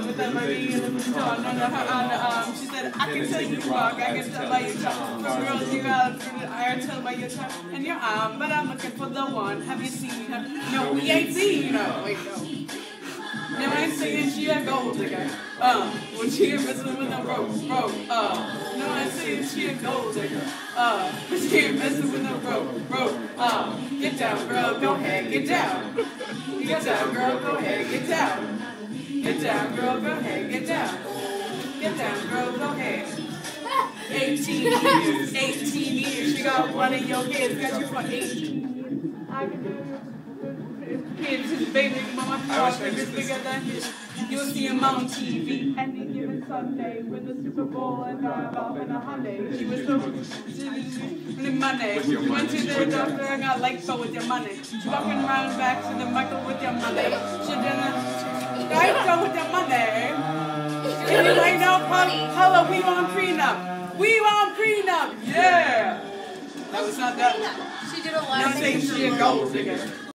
with that lady in the store. She said, I can tell you walk, I can tell by your talk. For girls, you got I can tell by your talk and your arm, but I'm looking for the one. Have you seen her? No, we ain't seen her. Wait, no. No, I ain't saying she a gold digger. When she ain't messing with no rope. No, I ain't saying she a gold digger. But she ain't messing with no rope. Get down, girl, go ahead, get down. Get down, girl, go ahead, get down. Get down, girl, go ahead, get down. Get down, girl, go ahead. 18 years, 18 years. She got one of your kids, got you for 18 years. I can do it. Kids, his baby mama talk is bigger than his. You'll see him on TV any given Sunday with the Super Bowl and drive off in a Hyundai. She was so money. You went to the doctor and got lipo with your money. Walking around back to the Michael with your money. She didn't lipo with your money. Anyway, no hello, we want prenup. We want prenup. Yeah. That was not that. She did a lot of things. She a gold digger.